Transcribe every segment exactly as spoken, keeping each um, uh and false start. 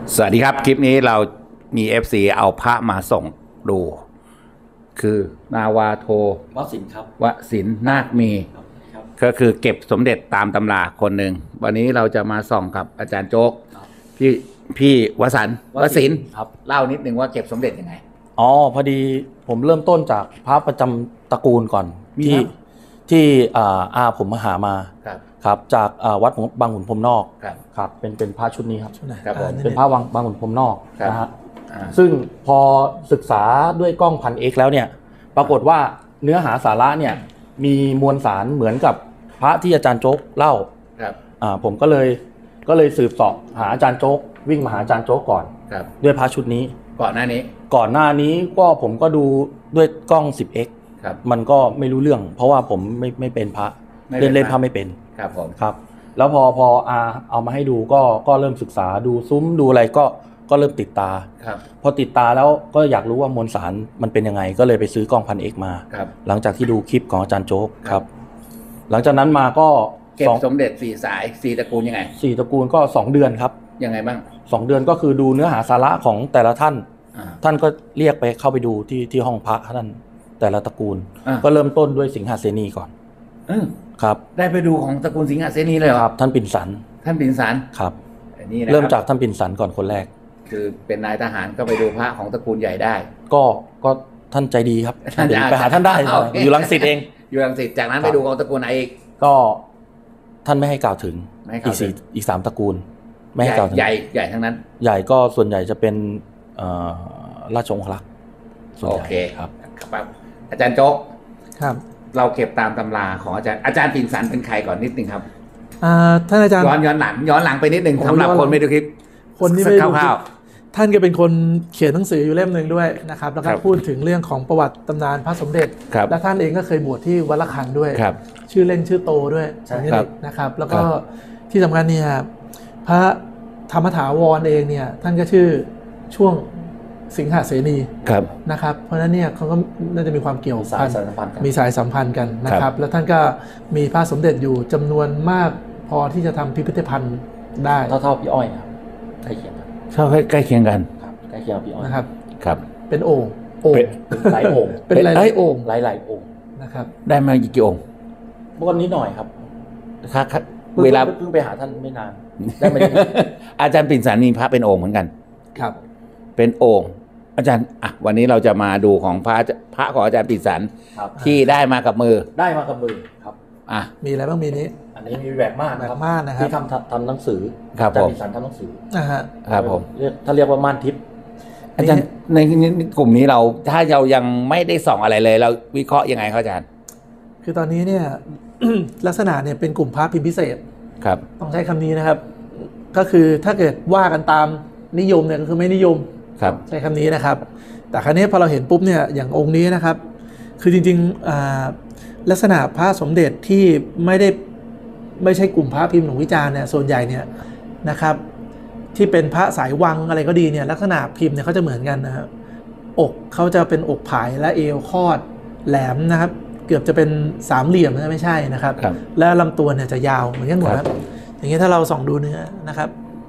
สวัสดีครับคลิปนี้เรามี เอฟ ซี เอาพระมาส่งดูคือนาวาโทวสินครับวสินนาคมีก็คือเก็บสมเด็จตามตำราคนหนึ่งวันนี้เราจะมาส่องกับอาจารย์โจ๊กพี่พี่วสันต์วสินครับเล่านิดนึงว่าเก็บสมเด็จยังไงอ๋อพอดีผมเริ่มต้นจากพระประจำตระกูลก่อนที่ที่อาผมมาหามาครับครับจากวัดบางขุนพรหมนอกครับครับเป็นเป็นพระชุดนี้ครับครับผมเป็นพระวังบางขุนพรหมนอกนะฮะซึ่งพอศึกษาด้วยกล้องพันเอ็กซ์แล้วเนี่ยปรากฏว่าเนื้อหาสาระเนี่ยมีมวลสารเหมือนกับพระที่อาจารย์โจ๊กเล่าครับอ่าผมก็เลยก็เลยสืบเสาะหาอาจารย์โจ๊กวิ่งมาหาอาจารย์โจ๊กก่อนครับด้วยพระชุดนี้ก่อนหน้านี้ก่อนหน้านี้ก็ผมก็ดูด้วยกล้อง สิบเอ็กซ์ครับมันก็ไม่รู้เรื่องเพราะว่าผมไม่ไม่เป็นพระเล่นเล่นพระไม่เป็นครับผมครับแล้วพอพออาเอามาให้ดูก็ก็เริ่มศึกษาดูซุ้มดูอะไรก็ก็เริ่มติดตาครับพอติดตาแล้วก็อยากรู้ว่ามวลสารมันเป็นยังไงก็เลยไปซื้อกล้องพันเอ็กซ์มาครับหลังจากที่ดูคลิปของอาจารย์โจ๊กครับหลังจากนั้นมาก็เก็บสมเด็จสี่สายสี่ตระกูลยังไงสี่ตระกูลก็สองเดือนครับยังไงบ้างสองเดือนก็คือดูเนื้อหาสาระของแต่ละท่านท่านก็เรียกไปเข้าไปดูที่ที่ห้องพระท่านแต่ละตระกูลก็เริ่มต้นด้วยสิงหเสนีก่อนครับได้ไปดูของตระกูลสิงหเสนีเลยครับท่านปิ่นสันท่านปิ่นสันครับเริ่มจากท่านปิ่นสันก่อนคนแรกคือเป็นนายทหารก็ไปดูพระของตระกูลใหญ่ได้ก็ก็ท่านใจดีครับไปหาท่านได้อยู่รังสิตเองอยู่รังสิตจากนั้นไปดูของตระกูลไหนอีกก็ท่านไม่ให้กล่าวถึงอีกสี่อีกสามตระกูลไม่ให้กล่าวถึงใหญ่ใหญ่ทั้งนั้นใหญ่ก็ส่วนใหญ่จะเป็นราชองครักษ์โอเคครับอาจารย์โจ๊กครับเราเก็บตามตำราของอาจารย์อาจารย์ปิ่นสันเป็นใครก่อนนิดนึงครับท่านอาจารย์ย้อนย้อนหลังย้อนหลังไปนิดนึงสำหรับคนไม่ดูคลิปคนที่ไม่ดูคลิปท่านก็เป็นคนเขียนหนังสืออยู่เล่มหนึ่งด้วยนะครับแล้วก็พูดถึงเรื่องของประวัติตำนานพระสมเด็จและท่านเองก็เคยบวชที่วัดละคังด้วยชื่อเล่นชื่อโตด้วยนะครับแล้วก็ที่สำคัญเนี่ยพระธรรมถาวรเองเนี่ยท่านก็ชื่อช่วงสิงหเสนีนะครับเพราะฉะนั้นเนี่ยเขาก็น่าจะมีความเกี่ยวพันมีสายสัมพันธ์กันนะครับแล้วท่านก็มีพระสมเด็จอยู่จำนวนมากพอที่จะทำพิพิธภัณฑ์ได้เท่าๆพี่อ้อยครับใกล้เคียงกันเท่าใกล้เคียงกันใกล้เคียงพี่อ้อยนะครับครับเป็นโอ่งโอ่งหลายโอ่งเป็นหลายโอ่งหลายหลายโอ่งนะครับได้มากี่องค์เมื่อวันนี้หน่อยครับครับเวลาเพิ่งไปหาท่านไม่นานได้มาอาจารย์ปิ่นสันมีพระเป็นโอ่งเหมือนกันครับเป็นโอ่งอาจารย์อ่ะวันนี้เราจะมาดูของพระพระของอาจารย์ปิ่นสันที่ได้มากับมือได้มากับมือครับอ่ะมีอะไรบ้างมีนี้อันนี้มีแบบม่านแบบม่านนะครับที่ทำทำหนังสือครับผมอาจารย์ปิ่นสันทำหนังสือนะฮะครับผมเรียกถ้าเรียกว่าม่านทิพย์อาจารย์ในกลุ่มนี้เราถ้าเรายังไม่ได้ส่องอะไรเลยเราวิเคราะห์ยังไงครับอาจารย์คือตอนนี้เนี่ย ลักษณะเนี่ยเป็นกลุ่มพระพิมพ์พิเศษครับต้องใช้คำนี้นะครับก็คือถ้าเกิดว่ากันตามนิยมเนี่ยก็คือไม่นิยมใช้คำนี้นะครับแต่ครั้นี้พอเราเห็นปุ๊บเนี่ยอย่างองค์นี้นะครับคือจริงๆลักษณะพระสมเด็จที่ไม่ได้ไม่ใช่กลุ่มพระพิมพ์หลวงวิจารณ์เนี่ยส่วนใหญ่เนี่ยนะครับที่เป็นพระสายวังอะไรก็ดีเนี่ยลักษณะพิมพ์เนี่ยเขาจะเหมือนกันนะครับอกเขาจะเป็นอกผายและเอวคอดแหลมนะครับเกือบจะเป็นสามเหลี่ยมนะไม่ใช่นะครับและลำตัวเนี่ยจะยาวเหมือนกันหมดครับอย่างนี้ถ้าเราส่องดูเนื้อนะครับ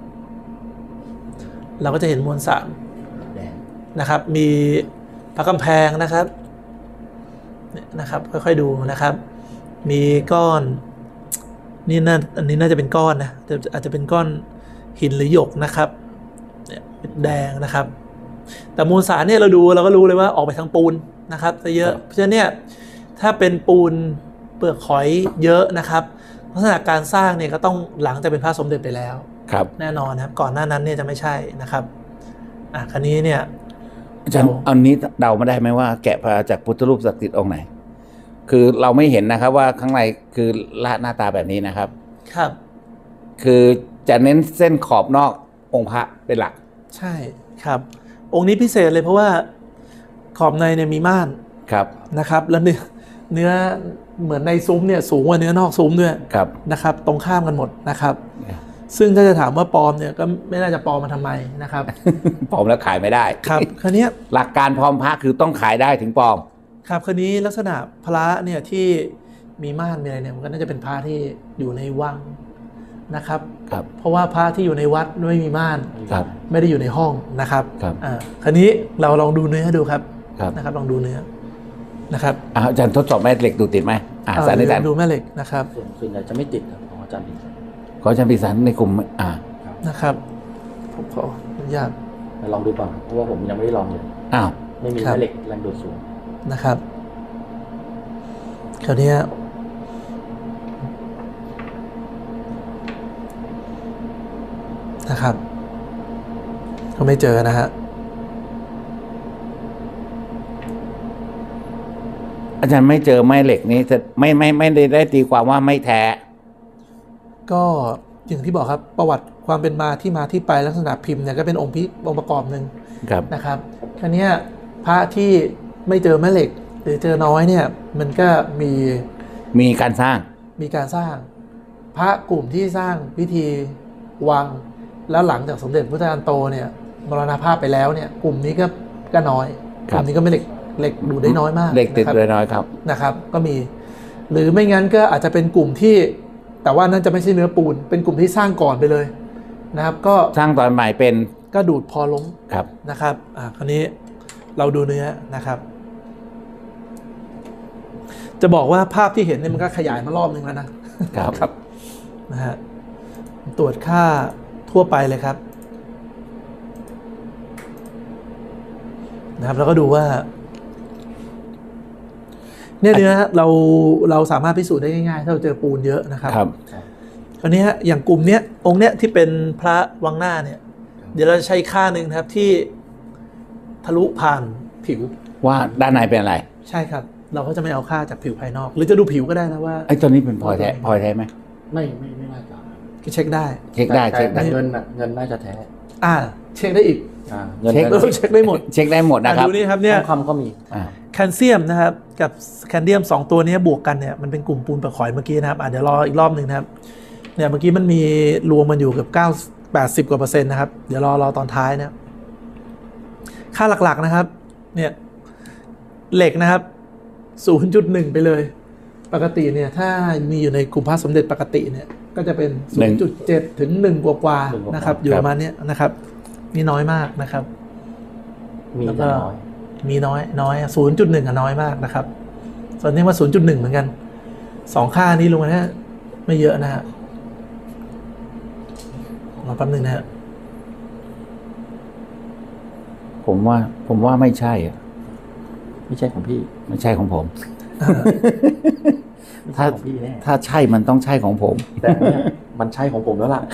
เราก็จะเห็นมวลสารนะครับมีพระกำแพงนะครับนะครับค่อยๆดูนะครับมีก้อนนี่น่าอันนี้น่าจะเป็นก้อนนะอาจจะเป็นก้อนหินหรือหยกนะครับเนี่ยเป็นแดงนะครับแต่มวลสารเนี่ยเราดูเราก็รู้เลยว่าออกไปทางปูนนะครับจะเยอะเพราะฉะนั้นเนี่ยถ้าเป็นปูนเปลือกหอยเยอะนะครับลักษณะการสร้างเนี่ยก็ต้องหลังจะเป็นพระสมเด็จไปแล้วครับแน่นอนครับก่อนหน้านั้นเนี่ยจะไม่ใช่นะครับอ่ะคราวนี้เนี่ยอาจารย์อันนี้เดาไม่ได้ไหมว่าแกะมาจากพุทธรูปศักดิ์สิทธิ์องค์ไหนคือเราไม่เห็นนะครับว่าข้างในคือลาดหน้าตาแบบนี้นะครับครับคือจะเน้นเส้นขอบนอกองค์พระเป็นหลักใช่ครับองค์นี้พิเศษเลยเพราะว่าขอบในเนี่ยมีม่านครับนะครับแล้วเนื้อเนื้อเหมือนในซุ้มเนี่ยสูงกว่าเนื้อนอกซุ้มด้วยครับนะครับตรงข้ามกันหมดนะครับซึ่งถ้าจะถามว่าปลอมเนี่ยก็ไม่น่าจะปลอมมาทำไมนะครับปลอมแล้วขายไม่ได้ครับคราวนี้หลักการปลอมพระคือต้องขายได้ถึงปลอมครับคราวนี้ลักษณะพระเนี่ยที่มีม่านมีอะไรเนี่ยมันก็น่าจะเป็นพระที่อยู่ในวังนะครับครับเพราะว่าพระที่อยู่ในวัดไม่มีม่านครับไม่ได้อยู่ในห้องนะครับครับอ่าคราวนี้เราลองดูเนื้อดูครับครับนะครับลองดูเนื้อนะครับอ่าอาจารย์ทดสอบแม่เหล็กดูดติดไหมอ่าอ่าสันนิษฐานดูแม่เหล็กนะครับส่วนส่วนใหญ่จะไม่ติดครับของอาจารย์พิสันขออาจารย์พิสันในกลุ่มอ่านะครับผมขออนุญาตลองดูก่อนเพราะว่าผมยังไม่ได้ลองเลยอ้าวไม่มีครับแม่เหล็กแรงดูดสูงนะครับคราวนี้นะครับก็ไม่เจอนะฮะอาจารย์ไม่เจอแม่เหล็กนี้จะไม่ไม่ไม่ได้ได้ตีความว่าไม่แท้ก็อย่างที่บอกครับประวัติความเป็นมาที่มาที่ไปลักษณะพิมพ์เนี่ยก็เป็นองค์พิองค์ประกอบหนึ่งครับนะครับคราวนี้พระที่ไม่เจอแม่เหล็กหรือเจอน้อยเนี่ยมันก็มีมีการสร้างมีการสร้างพระกลุ่มที่สร้างพิธีวังแล้วหลังจากสมเด็จพระเจ้าโตเนี่ยมรณภาพไปแล้วเนี่ยกลุ่มนี้ก็ก็น้อยกลุ่มนี้ก็ไม่เหล็กเหล็กดูได้น้อยมากเหล็กติดนะครับเลยน้อยครับนะครับก็มีหรือไม่งั้นก็อาจจะเป็นกลุ่มที่แต่ว่านั่นจะไม่ใช่เนื้อปูนเป็นกลุ่มที่สร้างก่อนไปเลยนะครับก็สร้างตอนใหม่เป็นก็ดูดพอล้มครับนะครับอ่าคราวนี้เราดูเนื้อนะครับ จะบอกว่าภาพที่เห็นเนี่ยมันก็ขยายมารอบนึงแล้วนะครับ ครับนะฮะตรวจค่าทั่วไปเลยครับนะครับแล้วก็ดูว่าเนี่ยเนื้อเราเราสามารถพิสูจน์ได้ง่ายๆถ้าเราเจอปูนเยอะนะครับครับคราวนี้ฮะอย่างกลุ่มเนี้ยองค์เนี้ยที่เป็นพระวังหน้าเนี่ยเดี๋ยวเราจะใช้ค่าหนึ่งนะครับที่ทะลุผ่านผิวว่าด้านในเป็นอะไรใช่ครับ เราก็จะไม่เอาค่าจากผิวภายนอก หรือจะดูผิวก็ได้นะว่าไอ้ตัวนี้เป็นพลอยแท้พลอยแท้ไหมไม่ไม่ไม่น่าจะก็เช็คได้เช็คได้แต่เช็คได้แต่เงินน่ะเงินน่าจะแท้อ่าเช็คได้อีกอ่าเงินเช็คเราเช็คได้หมดเช็คได้หมดนะอ่ะครับดูนี่ครับเนี่ยทองคำก็มีอ่าแคลเซียมนะครับกับแคดเมียมสองตัวนี้บวกกันเนี่ยมันเป็นกลุ่มปูนเปลือกหอยเมื่อกี้นะครับอ่ะเดี๋ยวรออีกรอบหนึ่งนะครับเนี่ยเมื่อกี้มันมีรวมมันอยู่เกือบเก้าแปดสิบกว่าเปอร์เซ็นต์นะครับเดี๋ยวรอรอตอนท้ายนะครับค่าหลักๆนะครับเนี่ยเหล็กนะครับ ศูนย์จุดหนึ่ง ไปเลยปกติเนี่ยถ้ามีอยู่ในกลุ่มพระสมเด็จปกติเนี่ยก็จะเป็น ศูนย์จุดเจ็ด ถึงหนึ่งกว่าๆนะครับอยู่ประมาณเนี้ยนะครับนี่น้อยมากนะครับมีแล้วแต่ก็น้อยมีน้อยน้อย ศูนย์จุดหนึ่ง อ่ะน้อยมากนะครับส่วนนี้ว่า ศูนย์จุดหนึ่ง เหมือนกันสองค่านี้ลงมาเนี่ยไม่เยอะนะฮะรอแป๊บหนึงนะฮะผมว่าผมว่าไม่ใช่อะไม่ใช่ของพี่ไม่ใช่ของผมไม่ถ้าใช่ของพี่แน่ถ้าใช่มันต้องใช่ของผมแต่เนี่ยมันใช่ของผมแล้วล่ะ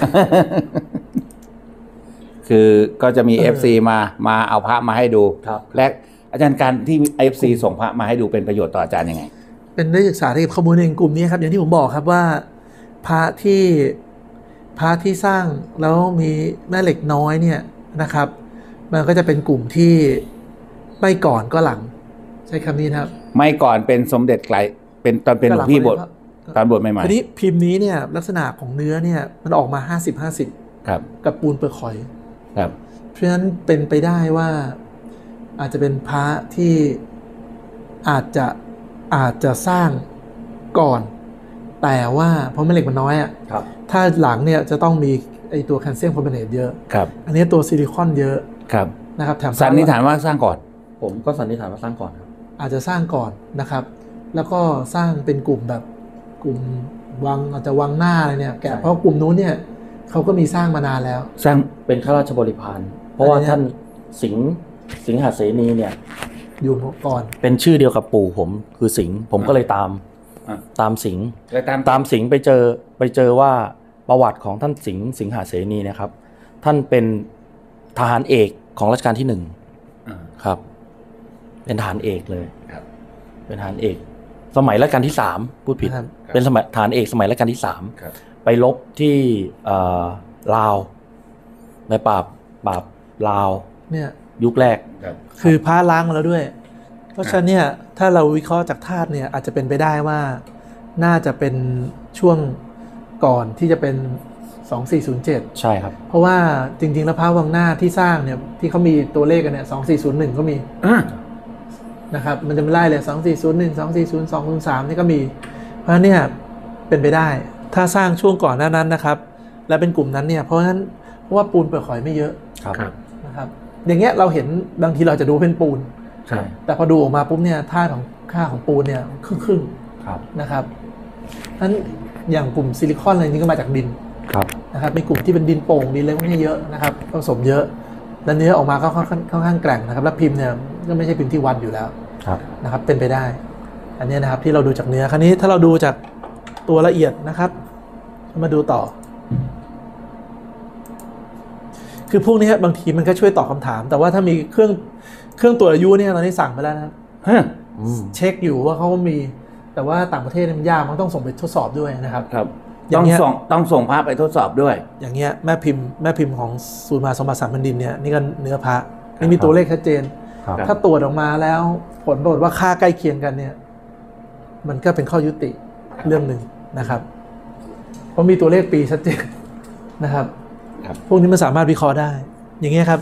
คือก็จะมี เอฟ ซี มามาเอาพระมาให้ดูครับและอาจารย์การที่ เอฟ ซี ส่งพระมาให้ดูเป็นประโยชน์ต่ออาจารย์ยังไงเป็นได้ศึกษาได้ข้อมูลเองกลุ่มนี้ครับอย่างที่ผมบอกครับว่าพระที่พระที่สร้างแล้วมีแม่เหล็กน้อยเนี่ยนะครับ มันก็จะเป็นกลุ่มที่ไม่ก่อนก็หลังใช้คำนี้นะครับไม่ก่อนเป็นสมเด็จไกลเป็นตอนเป็นหลวงพี่บทตอนบทใหม่ทีนี้พิมพ์นี้เนี่ยลักษณะของเนื้อเนี่ยมันออกมา ห้าสิบ ห้าสิบๆครับกับปูนเปลือกหอยครับเพราะฉะนั้นเป็นไปได้ว่าอาจจะเป็นพระที่อาจจะอาจจะสร้างก่อน แต่ว่าเพราะแม่เหล็กมันน้อยอ่ะครับถ้าหลังเนี่ยจะต้องมีไอตัวแคลเซียมคาร์บอเนตเยอะครับอันนี้ตัวซิลิคอนเยอะครับนะครับแถมสันนิษฐานว่าสร้างก่อนผมก็สันนิษฐานว่าสร้างก่อนครับอาจจะสร้างก่อนนะครับ แล้วก็สร้างเป็นกลุ่มแบบกลุ่มวังอาจจะวังหน้าอะไรเนี่ยแกะเพราะกลุ่มนู้นเนี่ยเขาก็มีสร้างมานานแล้วสร้างเป็นข้าราชบริพารเพราะว่าอันนี้ท่านสิงห์สิงหาเสนีเนี่ยอยู่ก่อนเป็นชื่อเดียวกับปู่ผมคือสิงห์ผมก็เลยตามอ่ะตามสิงห์แล้วตามตามสิงห์ไปเจอไปเจอว่าประวัติของท่านสิงห์สิงหาเสนีนะครับ ท่านเป็นทหารเอกของรัชกาลที่หนึ่งอ่าครับ เป็นทหารเอกเลยครับเป็นทหารเอก สมัยรัชกาลที่สามพูดผิดนะครับเป็นสมัยทหารเอกสมัยรัชกาลที่สามครับไปรบที่เอ่อลาวในปราบปราบลาวเนี่ยยุคแรกครับคือพระล้างมาแล้วด้วย เพราะฉะนั้นเนี่ยถ้าเราวิเคราะห์จากธาตุเนี่ยอาจจะเป็นไปได้ว่าน่าจะเป็นช่วงก่อนที่จะเป็นสองสี่ศูนย์เจ็ดใช่ครับเพราะว่าจริงๆแล้วพระวังหน้าที่สร้างเนี่ยที่เขามีตัวเลขกันเนี่ยสองสี่ศูนย์หนึ่งก็มีอ่ะนะครับมันจะไม่ไล่เลยสองสี่ศูนย์หนึ่ง สองสี่ศูนย์ สองศูนย์สามนี่ก็มี เพราะฉะนั้นเนี่ยเป็นไปได้ถ้าสร้างช่วงก่อนหน้านั้นนะครับและเป็นกลุ่มนั้นเนี่ยเพราะฉะนั้นเพราะว่าปูนเปลือกหอยไม่เยอะครับนะครับอย่างเงี้ยเราเห็นบางทีเราจะดูเป็นปูนใช่แต่พอดูออกมาปุ๊บเนี่ยท่าของค่าของปูนเนี่ยครึ่งครึ่งครับๆนะครับนั้นอย่างกลุ่มซิลิคอนอะไรนี้ก็มาจากดินครับนะครับเป็นกลุ่มที่เป็นดินโป่งดินอะไรพวกนี้เยอะนะครับผสมเยอะแล้วเนื้อออกมาก็ค่อนข้างค่อนข้างแกร่งนะครับแล้วพิมพ์เนี่ยก็ไม่ใช่พิมพ์ที่วัดอยู่แล้วครับนะครับเป็นไปได้ อันนี้นะครับที่เราดูจากเนื้อคราวนี้ถ้าเราดูจากตัวละเอียดนะครับมาดูต่อ คือพวกนี้บางทีมันก็ช่วยตอบคำถาม แต่ว่าถ้ามีเครื่องเครื่องตรวจอายุเนี่ยตอนนี้สั่งไปแล้วนะครับฮะอืมเช็คอยู่ว่าเขามี แต่ว่าต่างประเทศมันยากมันต้องส่งไปทดสอบด้วยนะครับครับอย่าต้องงเงี้ยส่งต้องส่งภาพไปทดสอบด้วยอย่างเงี้ยแม่พิมพ์แม่พิมพ์ของศูนย์มหาสมบัติสามแผ่นดินเนี่ยนี่ก็เนื้อพระนี่มีตัวเลขชัดเจนครับถ้าตรวจออกมาแล้วผลปรากฏว่าค่าใกล้เคียงกันเนี่ยมันก็เป็นข้อยุติเรื่องหนึ่งนะครับเพราะมีตัวเลขปีชัดเจนนะครับครับพวกนี้มันสามารถวิเคราะห์ได้ อย่างเงี้ยครับ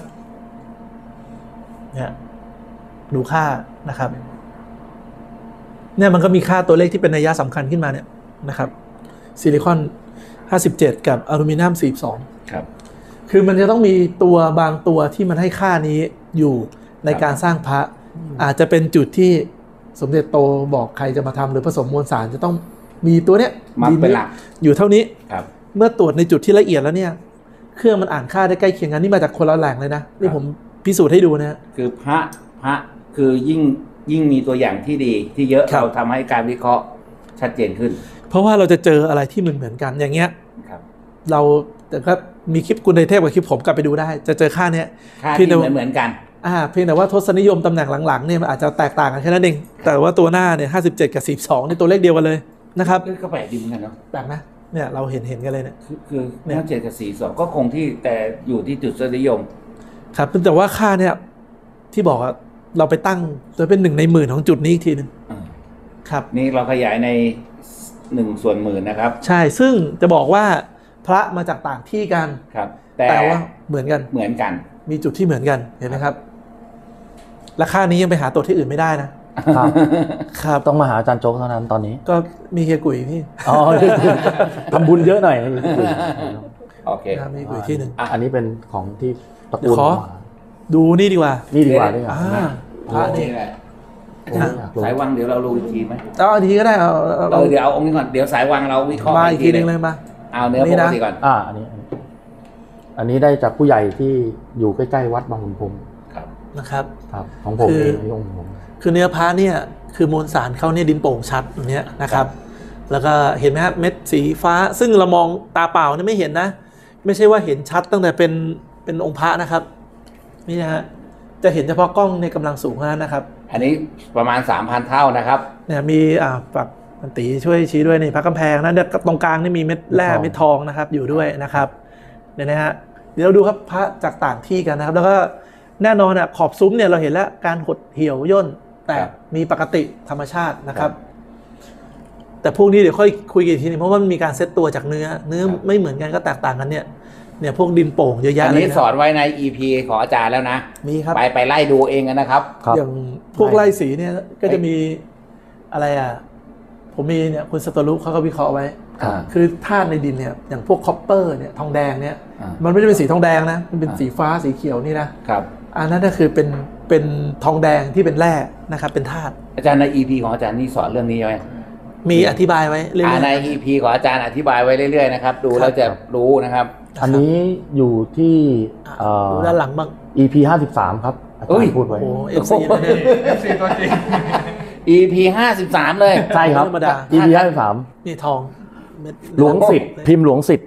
เนี่ยดูค่านะครับเนี่ยมันก็มีค่าตัวเลขที่เป็นนัยสำคัญขึ้นมาเนี่ยนะครับซิลิคอนห้าสิบเจ็ดกับอลูมิเนียมสี่สิบสองครับคือมันจะต้องมีตัวบางตัวที่มันให้ค่านี้อยู่ในการสร้างพระ อาจจะเป็นจุดที่สมเด็จโตบอกใครจะมาทำหรือผสมมวลสารจะต้องมีตัวเนี้ยมักเป็นหลักอยู่เท่านี้ครับเมื่อตรวจในจุดที่ละเอียดแล้วเนี่ยเครื่องมันอ่านค่าได้ใกล้เคียงกันนี่มาจากคนละแหล่งเลยนะนี่ผมพิสูจน์ให้ดูนะคือพระพระคือยิ่งยิ่งมีตัวอย่างที่ดีที่เยอะครับเราทำให้การวิเคราะห์ชัดเจนขึ้นเพราะว่าเราจะเจออะไรที่เหมือนเหมือนกันอย่างเงี้ยครับเราแต่ก็มีคลิปคุณในเทพกับคลิปผมกลับไปดูได้ จะเจอค่าเนี้ยค่าเพียที่งเหแต่มือนเหมือนกันอ่าเพียงแต่ว่าทศนิยมตำแหน่งหลังๆเนี่ยมันอาจจะแตกต่างกันแค่นั้นเองแต่ว่าตัวหน้าเนี่ยห้าสิบเจ็ดกับสี่สิบสองนี่ตัวเลขเดียวกันเลยนะครับก็แปลกดีเหมือนกันเนาะแปลกนะเนี่ยเราเห็นเห็นกันเลยเนี่ยคือคือเนี่ยห้าเจ็ดกับสี่สองก็คงที่แต่อยู่ที่จุดสนิยมครับแต่ว่าค่าเนี่ยที่บอกว่าเราไปตั้งโดยเป็นหนึ่งในหมื่นของจุดนี้อีกทีหนึงอ่าครับนี่เราขยายในหนึ่งส่วนหมื่นนะครับใช่ซึ่งจะบอกว่าพระมาจากต่างที่กันครับ แต่แต่ว่าเหมือนกันเหมือนกันมีจุดที่เหมือนกันเห็นไหมครับและค่านี้ยังไปหาตัวที่อื่นไม่ได้นะครับ ครับต้องมาหาอาจารย์โจ๊กเท่านั้นตอนนี้ก็มีเฮียกุยพี่อ๋อ ทำบุญเยอะหน่อยโอเคนะครับมีกุยที่หนึ่งอันนี้เป็นของที่ตระเดี๋กูยวลขอมาดูนี่ดีกว่านี่ดีกว่านี่ดีกว่าอ่าพระนี่นี่แหละโอ้ยอยากรู้สายวังเดี๋ยวเรารู้อีกทีไหมเอาอันนี้ก็ได้เอาเอาเอเอาอเดี๋ยวเอาองค์นี้ก่อนเดี๋ยวสายวังเราวิเคราะห์มาอีกทีหนึงเลยมาเอาเนื้อนี่ปนะกติก่อนอ่าอันนี้ อันนี้ได้จากผู้ใหญ่ที่อยู่ใกล้ๆวัดบางขุนพรหมครับนะครับครับ ของผมคือเองนี่องค์ผมคือเนื้อพระเนี่ยคือมวลสารเขาเนี่ยดินโป่งชัดอย่างเนี้ยนะครับ แล้วก็เห็นไหมครับเม็ดสีฟ้า ซึ่งเรามองตาเปล่าเนี่ยไม่เห็นนะ ไม่ใช่ว่าเห็นชัดตั้งแต่เป็นเป็นองค์พระนะครับนี่นะฮะจะเห็นเฉพาะกล้องในกำลังสูงเท่านั้นนะครับอันนี้ประมาณ สามพัน เท่านะครับเนี่ยมีอ่าปักพันตีช่วยชี้ด้วยนี่พระกำแพงนะเนี่ยตรงกลางนี่มีเม็ดแร่เม็ดทองนะครับอยู่ด้วยนะครับเนี่ยนะฮะเดี๋ยวเราดูครับพระจากต่างที่กันนะครับ แล้วก็แน่นอนอ่ะขอบซุ้มเนี่ยเราเห็นแล้วการหดเหี่ยวย่นแต่ครับมีปกติธรรมชาตินะครับครับแต่พวกนี้เดี๋ยวค่อยคุยกันอีกทีนึงเพราะว่ามันมีการเซตตัวจากเนื้อ เนื้อครับไม่เหมือนกันก็แตกต่างกันเนี่ยเนี่ยพวกดินโป่งเยอะแยะอันเลยนี้นะสอนไว้ใน อี พี ของอาจารย์แล้วนะมีครับไปไปไล่ดูเองกันนะครับครับอย่างพวกไล่สีเนี่ยก็จะมีอะไรอ่ะผมมีเนี่ยคุณสตรุเขาก็วิเคราะห์ไว้อ่าคือธาตุในดินเนี่ยอย่างพวกคอปเปอร์เนี่ยทองแดงเนี่ยอ่ามัมันไม่ได้เป็นสีทองแดงนะมันเป็นอ่าสีฟ้าสีเขียวนี่นะครับ อันนั้นก็คือเป็นเป็นทองแดงที่เป็นแร่นะครับเป็นธาตุอาจารย์ใน อี พี ของอาจารย์นี่สอนเรื่องนี้ไหมมีอธิบายไว้เรื่ออ่าย ใน อี พี ของอาจารย์อธิบายไว้เรื่อยๆนะครับ ดูแล้วจะรู้นะครับๆอันนี้อยู่ที่อ่ะเอ่อดูด้านหลังบ้างอี พี ห้าสิบสามครับอาจารเอ้ยย์พูดไว้โอ้เอฟซีนะเนี่ยอี พี ห้าสิบสามเลยใช่ครับธรรมดาอี พี ห้าสิบสามนี่ทองเม็ดหลวงสิทธิ์พิมพ์หลวงสิทธิ์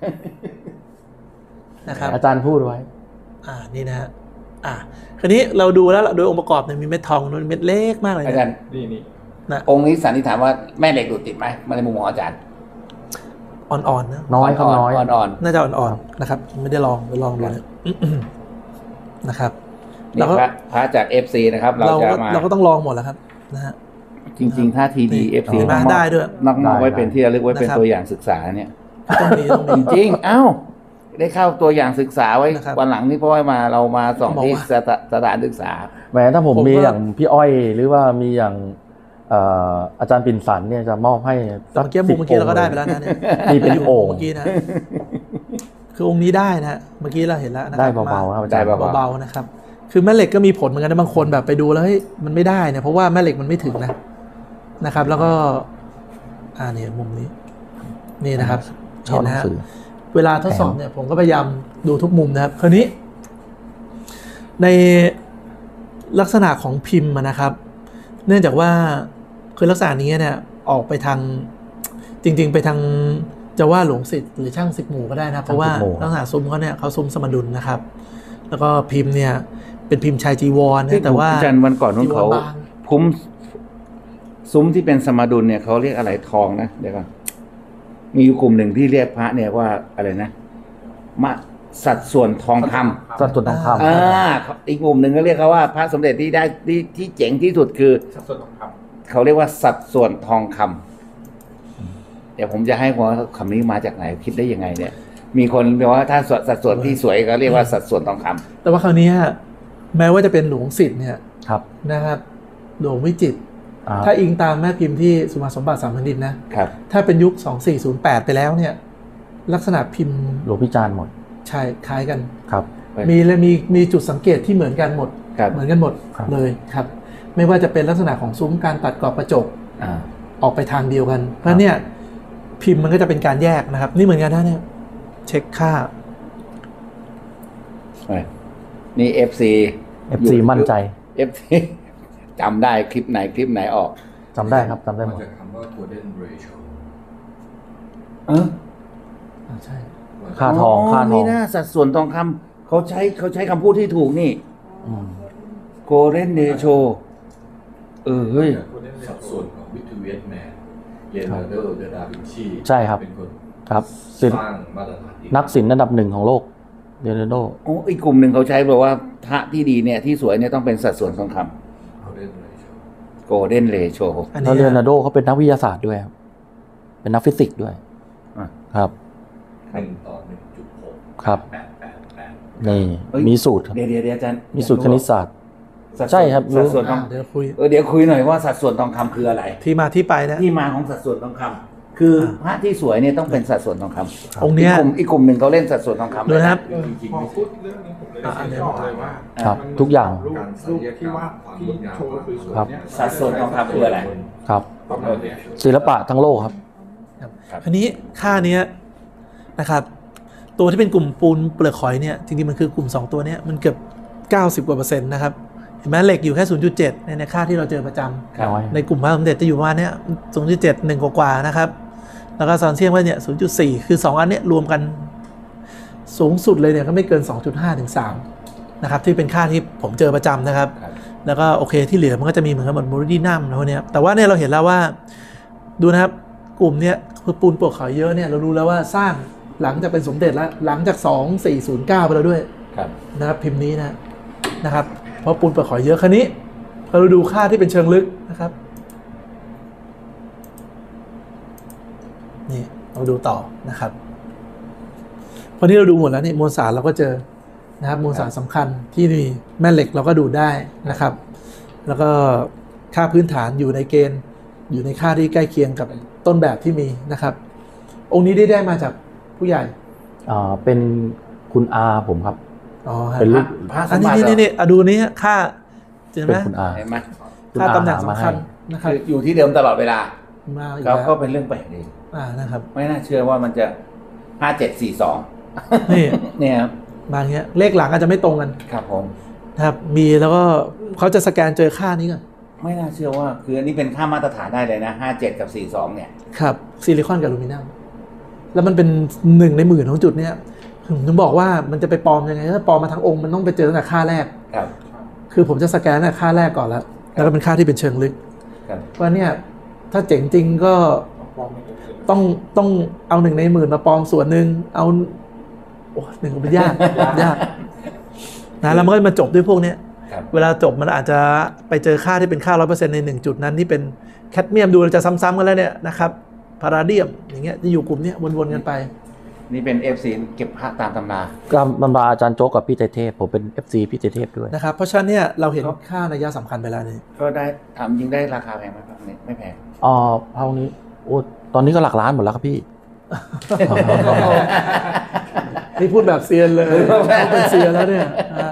นะครับอาจารย์พูดไว้อ่านี่นะฮะอ่าคราวนี้เราดูแล้วโดยองค์ประกอบเนี่ยมีเม็ดทองนู้นเม็ดเล็กมากเลยอานะจารย์นี่นี่นะองค์นี้สันนิษฐานว่าแม่เหล็กดูดติดไหมมาในมุมของอาจารย์อ่อนๆนะน้อยครับน้อยอ่อนน่าจะอ่อนๆนะครับไม่ได้ลองไปลองดูนะนะครับๆแล้นี่วก็พระพระจาก เอฟ ซี นะครับ เราเราจะก็มาเราก็ต้องลองหมดแล้วครับนะฮะจริง ๆ ถ้า ที ดี เอฟ ซีเห็นไหมต้องมอบได้ด้วยต้องมอบไว้ได้เป็นที่ระลึกไว้เป็นนะครับตัวอย่างศึกษาเนี่ยต้องมีต้องจมีริงๆ เอ้า ได้เข้าตัวอย่างศึกษาไว้นะครับวันหลังนี่เพราะว่ามาเรามาส่องบอกที่ว่าสถาสถานศึกษาแหมถ้าผมผมมีก็อย่างพี่อ้อยหรือว่ามีอย่างเอ่ออาจารย์ปิ่นสันเนี่ยจะมอบให้ตอนเมื่อกี้บุกเมื่อกี้เราก็ได้ไปแล้วนะเนี่ยนี่เป็นโอ่งเมื่อกี้นะคือองค์นี้ได้นะฮะเมื่อกี้เราเห็นแล้วนะครัได้เบาๆครับอาจารย์ได้เบาเบาๆนะครับคือแม่เหล็กก็มีผลเหมือนกันนะบางคนแบบไปดูแล้วเฮ้ยมันไม่ได้เนี่ยเพราะว่าแม่เหล็กมันไม่ถึงนะนะครับ แล้วก็อ่าเนี่ยมุมนี้นี่นะครับชอบเห็นหนันะงฮะสือเวลาทดสอบเนี่ยผมก็พยายามดูทุกมุมนะครับคราวนี้ในลักษณะของพิมพ์อะนะครับ เนื่องจากว่าคือลักษณะนี้เนี่ยออกไปทางจริงๆไปทางจะว่าหลวงศิษย์หรือช่างสิบหมู่ก็ได้นะเพราะว่าช่างสิบหมู่ลักษณะซุ้มเขาเนี่ยเขาซุ้มสมดุลนะครับ แล้วก็พิมพ์เนี่ยเป็นพิมพ์ชายจีวรนะแต่ว่าอาจารย์วันก่อนนู้นเขาจีวรบางพุ่มซุ้มที่เป็นสมดุลเนี่ยเขาเรียกอะไรทองนะเดี๋ยวก่อนมีอยู่กลุ่มหนึ่งที่เรียกพระเนี่ยว่าอะไรนะมาสัดส่วนทองคำสัดส่วนทองคำอ่าอีกกลุ่มหนึ่งก็เรียกเขาว่าพระสมเด็จที่ได้ที่ที่เจ๋งที่สุดคือสัดส่วนทองคำเขาเรียกว่าสัดส่วนทองคำเดี๋ยวผมจะให้ว่าคำนี้มาจากไหนคิดได้ยังไงเนี่ย มีคนบอกว่าถ้าสัดส่วนที่สวยก็เรียกว่าสัดส่วนทองคำแต่ว่าคราวนี้แม้ว่าจะเป็นหลวงศิษย์เนี่ยครับนะครับหลวงวิจิตรอ่าถ้าอิงตามแม่พิมพ์ที่สุมาสมบัติสามแผ่นดินนะครับ ถ้าเป็นยุคสองสี่ศูนย์แปดไปแล้วเนี่ยลักษณะพิมพ์หลวงพิจารณ์หมดใช่คล้ายกันครับมีและมีมีจุดสังเกตที่เหมือนกันหมดครับเหมือนกันหมดครับเลยครับ ไม่ว่าจะเป็นลักษณะของซุ้มการตัดกรอบกระจกอ่าออกไปทางเดียวกัน เพราะเนี่ยพิมพ์มันก็จะเป็นการแยกนะครับ นี่เหมือนกันนะเนี่ยเช็คค่านี่เอฟซีเอฟ ซี มั่นใจเอฟซีจำได้คลิปไหนคลิปไหนออกจำได้ครับจำได้หมมาดจากคำว่า golden ratio เอออ่าใช่ค่าทองค่าทองนี่นะสัดส่วนทองคำเขาใช้เขาใช้คำพูดที่ถูกนี่อืมโกลเด้นเนโชเออเฮ้ยสัดส่วนของวิทูเวียสแมนเลโอนาร์โด เด ดาวินชีใช่ครับเป็นคนครับศิลสป์ร้างมาตรฐานที่นักศิลป์อันดับหนึ่งของโลกเลโอนาร์โดโอ้อีกกลุ่มหนึ่งเขาใช้บอกว่าพระที่ดีเนี่ยที่สวยเนี่ยต้องเป็นสัดส่วนทองคโกลเด้นเรโชำโกลเด้นเรโชอันแล้วนี้เลโอนาร์โดเขาเป็นนักวิทยาศาสตร์ด้วยครับเป็นนักฟิสิกส์ด้วยอ่ะครับหนึ่งต่อหนึ่งจุดหกครับแปดแปดแปดนี่เอ้ยมีสูตรครับเดี๋ยวเดี๋ยวเดี๋ยวอาจารย์มีสูตรคณิตศาสตร์สัดส่วนใช่ครับรู้สัดส่วนทองอ่าเดี๋ยวคุยเออเดี๋ยวคุยหน่อยว่าสัดส่วนทองคำคืออะไรที่มาที่ไปนะที่มาของสัดส่วนทองคำคือพระที่สวยเนี่ยต้องเป็นสัดส่วนทองคำองค์เนี้ยกกลุ่มอีกกลุ่มหนึ่งเขาเล่นสัดส่วนทองคำดูนะครับจริงๆพอไม่พูใช่ดเรื่องนี้ผมเลยอ่ะอันนี้เช็คออกเลยว่าครับมันทุกอย่างรูปการศัรูลปยกรรมที่ว่าความที่งดงามโชว์สวยครับๆเนี่ยสัดส่วนทองคำคืออะไรครับประมาณเนี้ยศิลปะทั้งโลกครับครับครับคราวนี้ค่าเนี้ยนะครับ ตัวที่เป็นกลุ่มปูนเปลือกหอยเนี่ยจริงๆมันคือกลุ่มสองตัวเนี้ยมันเกือบเก้าสิบกว่าเปอร์เซ็นต์นะครับเห็นไหมเหล็กอยู่แค่ ศูนย์จุดเจ็ด ในในค่าที่เราเจอประจำครับน้อยในกลุ่มพระสมเด็จจะอยู่ประมาณเนี้ย ศูนย์จุดเจ็ด หนึ่งกว่าๆนะครับ แล้วก็ซอนเซียงว่าเนี่ย ศูนย์จุดสี่ คือสองอันเนี้ยรวมกันสูงสุดเลยเนี่ยก็ไม่เกิน สองจุดห้า ถึง สาม นะครับที่เป็นค่าที่ผมเจอประจำนะครับครับแล้วก็โอเคที่เหลือมันก็จะมีเหมือนกับหมดโมลิดีนัมแล้วเนี่ยแต่ว่าเนี่ยเราเห็นแล้วว่าดูนะครับกลุ่มเนี้ยคือปูนเปลือกหอยเยอะเนี่ยเรารู้แล้วว่าสร้างหลังจากเป็นสมเด็จแล้วหลังจาก สองพันสี่ร้อยเก้า ไปแล้วด้วยครับนะครับพิมพ์นี้นะนะครับเพราะปูนเปลือกหอยเยอะคันนี้เราดูค่าที่เป็นเชิงลึกนะครับนี่เราดูต่อนะครับพอนี้เราดูหมดแล้วนี่มวลสารเราก็เจอนะครับมวลสารสำคัญที่มีแม่เหล็กเราก็ดูได้นะครับ แล้วก็ค่าพื้นฐานอยู่ในเกณฑ์อยู่ในค่าที่ใกล้เคียงกับต้นแบบที่มีนะครับ องค์นี้ได้ได้มาจากผู้ใหญ่อ่าเป็นคุณอาผมครับอ๋อฮะเป็นลูกพระสอันมนี้บัตินี่นี่อ่ะดูนี้ค่าเห็นไหเป็มนคุณอาเห็นไหมคุณค่าอาตำแหน่งหามาสำให้คัญนะครับคืออยู่ที่เดิมตลอดเวลามาอีกเขาแล้วก็เป็นเรื่องแปลกดีอ่านะครับไม่น่าเชื่อว่ามันจะห้าเจ็ดสี่สองนี่เนี่ยครับมาอย่างเงี้ยเลขหลังอาจจะไม่ตรงกันครับผมนะครับมีแล้วก็เขาจะสแกนเจอค่านี้ก่อนไม่น่าเชื่อว่าคืออันนี้เป็นค่ามาตรฐานได้เลยนะห้าเจ็ดกับสี่สองเนี่ยครับซิลิคอนกับอลูมิเนียมแล้วมันเป็นหนึ่งในหมื่นของจุดเนี้ยผมถึงบอกว่ามันจะไปปลอมยังไงถ้าปลอมมาทั้งองค์มันต้องไปเจอตั้งแต่ค่าแรกครับคือผมจะสแกนตั้งแต่ค่าแรกก่อนแล้วแล้วก็เป็นค่าที่เป็นเชิงลึกครับว่าเนี่ยถ้าเจ๋งจริงก็ต้องต้องเอาหนึ่งในหมื่นมาปลอมส่วนหนึ่งเอาโอ้หนึ่งเป็นยาก ยากนะแล้วมันก็มาจบด้วยพวกเนี้ยครับเวลาจบมันอาจจะไปเจอค่าที่เป็นค่าร้อยเปอร์เซ็นต์ในหนึ่งจุดนั้นที่เป็นแคดเมียมดูเราจะซ้ำๆกันแล้วเนี่ยนะครับพาราเดียมอย่างเงี้ยจะอยู่กลุ่มเนี้ยวนๆกันไปนี่เป็นเอฟซีเก็บพระตามตำราก็บรรดาอาจารย์โจ๊กกับพี่เตเทพผมเป็น เอฟ ซี พี่เตเทพด้วยนะครับเพราะฉะนั้นเนี่ยเราเห็นค่านัยสำคัญไปแล้วนี่ก็ได้ทำยิงได้ราคาแพงไหมครับเนี่ยไม่แพงอ๋อเท่านี้โอ้ตอนนี้ก็หลักล้านหมดแล้วครับพี่นที่พูดแบบเซียนเลยเขาเป็นเซียนแล้วเนี่ย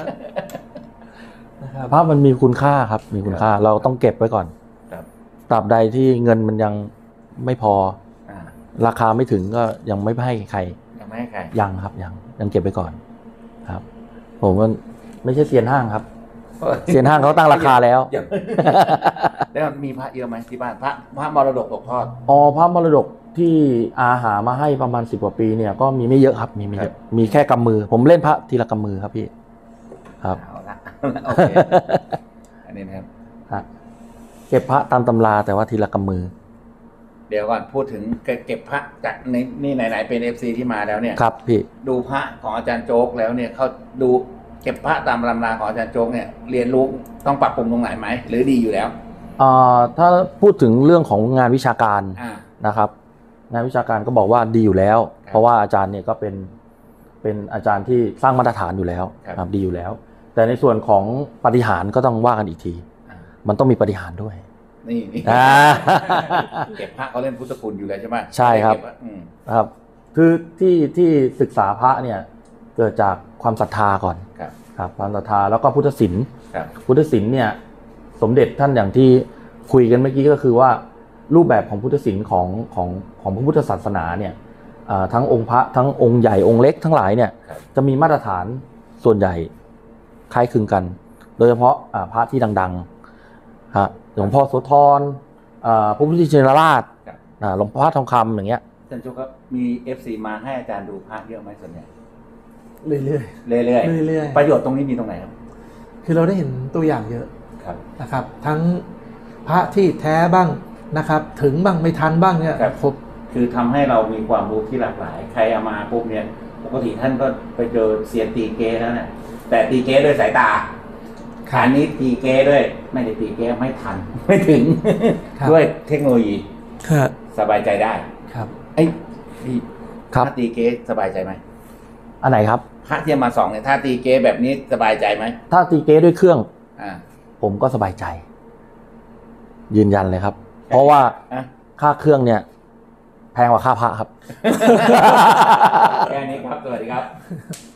นะครับพระมันมีคุณค่าครับมีคุณค่าเราต้องเก็บไว้ก่อนตราบใดที่เงินมันยังไม่พอราคาไม่ถึงก็ยังไม่ให้ใครยังไม่ให้ใครยังครับยังยังเก็บไว้ก่อนครับผมว่าไม่ใช่เซียนห้างครับเซียนห้างเขาตั้งราคาแล้วแล้วมีพระเยอะไหมที่บ้านพระพระมรดกตกทอดอ๋อพระมรดกที่อาหามาให้ประมาณสิบกว่าปีเนี่ยก็มีไม่เยอะครับมีไม่เยอะมีแค่กำมือผมเล่นพระทีละกำมือครับพี่ครับเอาละโอเคอันนี้นะครับเก็บพระตามตำราแต่ว่าทีละกำมือเดี๋ยวก่อนพูดถึงเก็บพระจากนี่ไหนๆเป็น เอฟ ซี ที่มาแล้วเนี่ยครับพี่ดูพระของอาจารย์โจ๊กแล้วเนี่ยเขาดูเก็บพระตามตำราของอาจารย์โจ๊กเนี่ยเรียนรู้ต้องปรับปรุงตรงไหนไหมหรือดีอยู่แล้วอ่าถ้าพูดถึงเรื่องของงานวิชาการนะครับงานวิชาการก็บอกว่าดีอยู่แล้วเพราะว่าอาจารย์เนี่ยก็เป็นเป็นอาจารย์ที่สร้างมาตรฐานอยู่แล้วครับดีอยู่แล้วแต่ในส่วนของปฏิหารก็ต้องว่ากันอีกทีมันต้องมีปฏิหารด้วยนี่นี่เก็บพระเขาเล่นพุทธคุณอยู่แล้วใช่ไหมใช่ครับครับคือที่ที่ศึกษาพระเนี่ยเกิดจากความศรัทธาก่อนครับความศรัทธาแล้วก็พุทธศิลป์พุทธศิลป์เนี่ยสมเด็จท่านอย่างที่คุยกันเมื่อกี้ก็คือว่ารูปแบบของพุทธศิลป์ของของของพระพุทธศาสนาเนี่ยทั้งองค์พระทั้งองค์ใหญ่องค์เล็กทั้งหลายเนี่ยจะมีมาตรฐานส่วนใหญ่คล้ายคลึงกันโดยเฉพาะพระที่ดังๆฮะหลวงพ่อโสธรพระพุทธชินราชหลวงพ่อทองคำอย่างเงี้ยอาจารย์โจ๊กครับมี เอฟ ซี มาให้อาจารย์ดูพระเยอะไหมส่วนใหญ่เรื่อยๆเรื่อยๆเรื่อยๆประโยชน์ตรงนี้มีตรงไหนครับคือเราได้เห็นตัวอย่างเยอะครับนะครับทั้งพระที่แท้บ้างนะครับถึงบ้างไม่ทันบ้างเนี่ยครบคือทำให้เรามีความรู้ที่หลากหลายใครเอามาปุ๊บเนี่ยปกติท่านก็ไปเจอเสียนตีเก้แล้วเนี่ยแต่ตีเก้ด้วยสายตาอันนี้ตีเก้ด้วยไม่ได้ตีเก้ไม่ทันไม่ถึงด้วยเทคโนโลยีสบายใจได้ครับไอ้พี่ถ้าตีเก้สบายใจไหมอันไหนครับพระที่มาสองเนี่ยถ้าตีเก้แบบนี้สบายใจไหมถ้าตีเก้ด้วยเครื่องอ่าผมก็สบายใจยืนยันเลยครับเพราะว่าค่าเครื่องเนี่ยแพงกว่าค่าพระครับแค่นี้ครับสวัสดีครับ